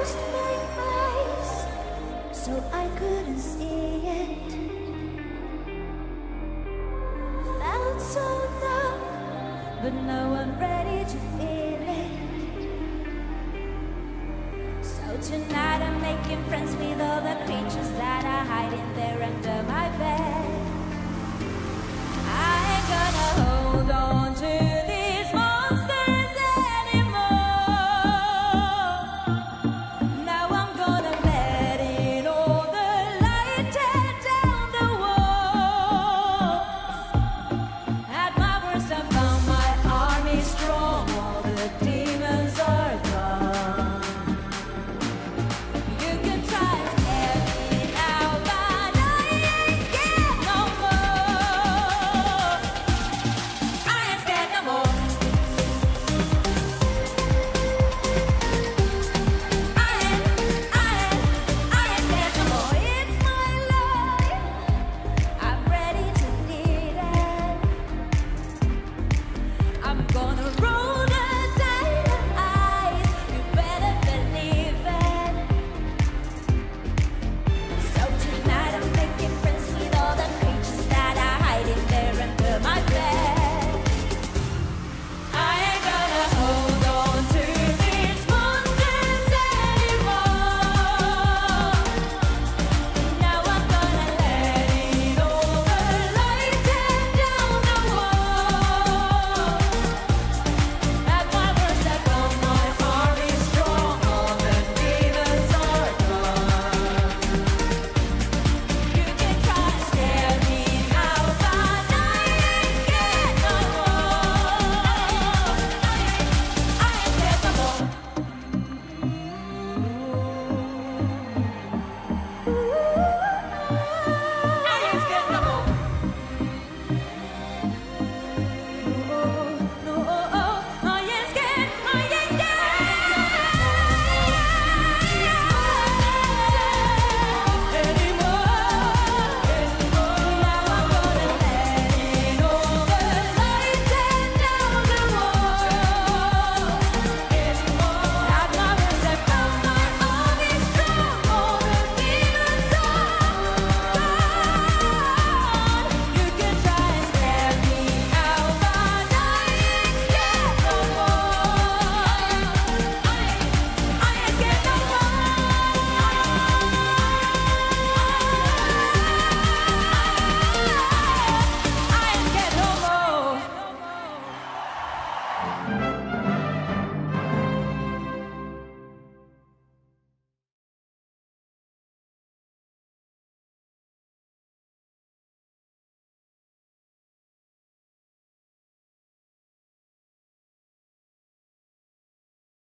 closed my eyes so I couldn't see it. Felt so numb, but no one ready to feel it. So tonight I'm making friends with all the creatures that are hiding there under my bed.